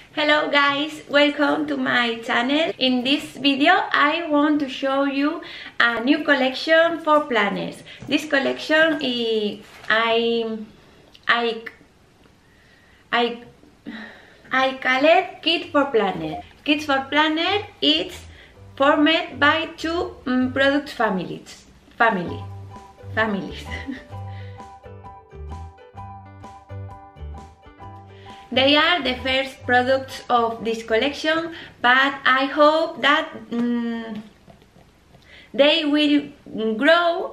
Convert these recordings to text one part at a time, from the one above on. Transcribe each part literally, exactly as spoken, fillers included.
Hello guys, welcome to my channel. In this video I want to show you a new collection for planners. This collection is I I I I call it Kit for Planner. Kits for Planner is formed by two um, product families. Family families. They are the first products of this collection, but I hope that um, they will grow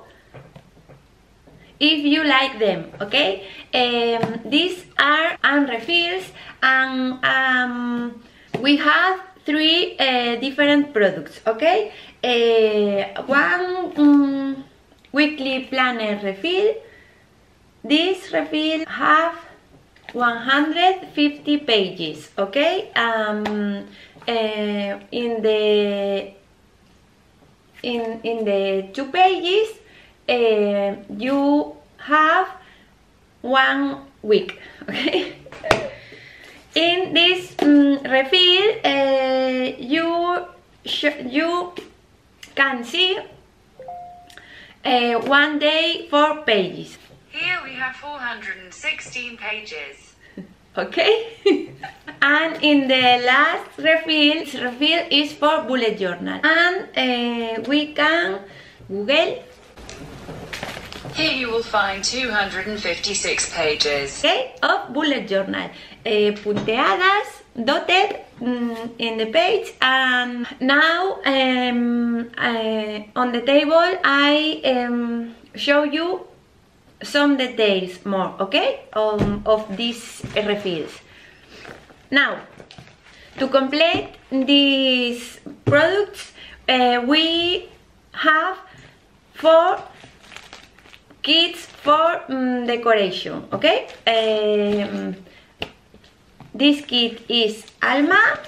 if you like them, okay? Um, these are unrefills, and um, we have three uh, different products, okay? Uh, one um, weekly planner refill. This refill have one hundred fifty pages, okay? Um, uh, in the in in the two pages uh, you have one week, okay? In this um, refill uh, you you can see uh, one day four pages. Here we have four hundred sixteen pages. Okay? And in the last refill, refill is for bullet journal. And uh, we can Google. Here you will find two hundred fifty-six pages. Okay? Of bullet journal. Uh, punteadas, dotted um, in the page. And now um, uh, on the table I um, show you some details more, okay, um, of these refills. Now, to complete these products, uh, we have four kits for um, decoration, okay? Um, this kit is Alma,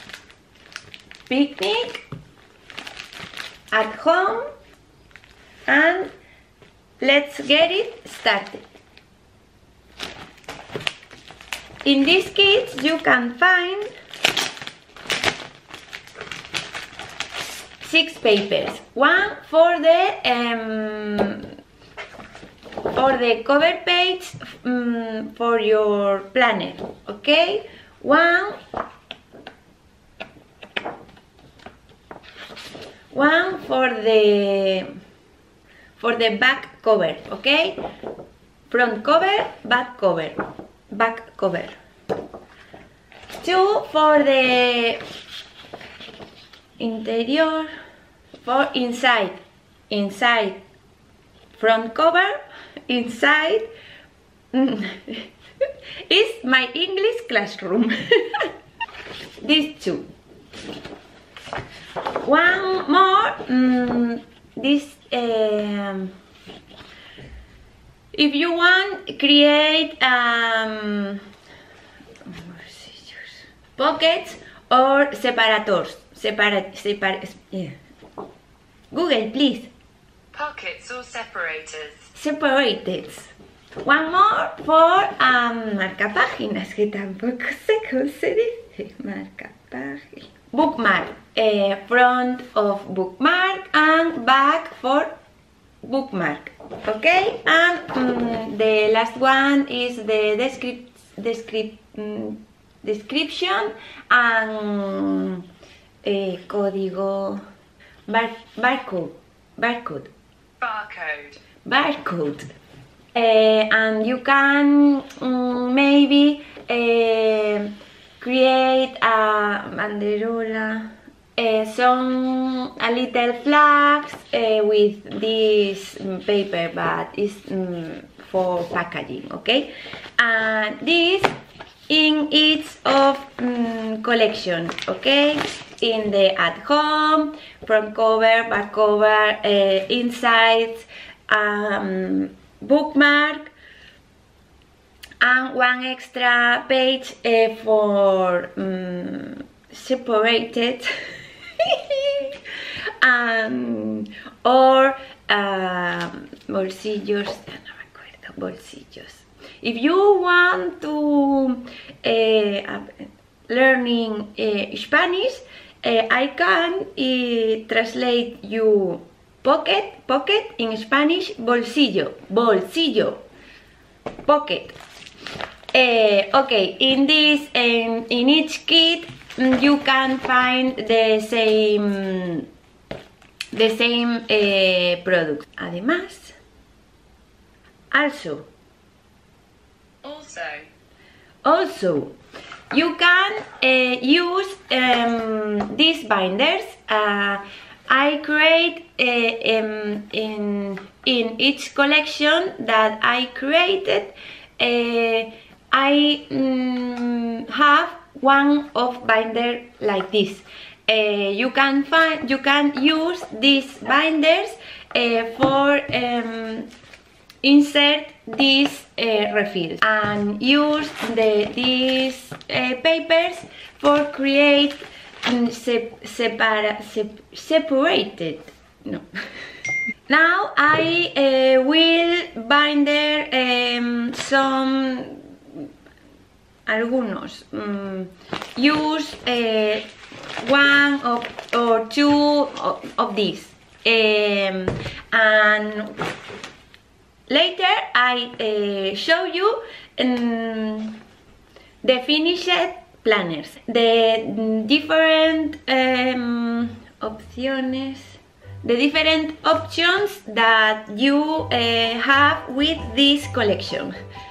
Picnic, At Home, and let's get it started. In these kits you can find six papers. One for the um, for the cover page um, for your planner, okay? One one for the for the back cover, okay? Front cover, back cover, back cover. Two for the interior, for inside, inside, front cover, inside. It's my English classroom. These two. One more. Um, this. Um, if you want, create um, pockets or separators. Separate, separate. Yeah. Google, please. Pockets or separators. Separated. One more for um, marcapáginas, que tampoco sé cómo se dice. Marcapáginas. Bookmark. Uh, front of bookmark and back for bookmark, okay? And um, the last one is the descript, descript, um, description and uh, código bar, barcode barcode Barcode. barcode uh, and you can um, maybe uh, create a banderola, uh, some a little flags uh, with this um, paper, but it's um, for packaging, okay? And this in each of um, collection, okay? In the At Home, front cover, back cover, uh, inside, um, bookmark, and one extra page uh, for um, separated um, or um, bolsillos, no me acuerdo, bolsillos. If you want to uh, learning uh, Spanish, uh, I can uh, translate you pocket, pocket in Spanish, bolsillo, bolsillo, pocket. Uh, okay, in this, um, in each kit, you can find the same, the same uh, product. Además, also, Also. also, you can uh, use um, these binders. Uh, I create uh, um, in in each collection that I created. Uh, I um, have one of binder like this. Uh, you can find you can use these binders uh, for um, insert these uh, refills and use the these uh, papers for create um, sep separa sep separated no. Now I uh, will binder um, some algunos um, use uh, one of, or two of, of these um, and later I uh, show you um, the finished planners, the different um, opciones, the different options that you uh, have with this collection.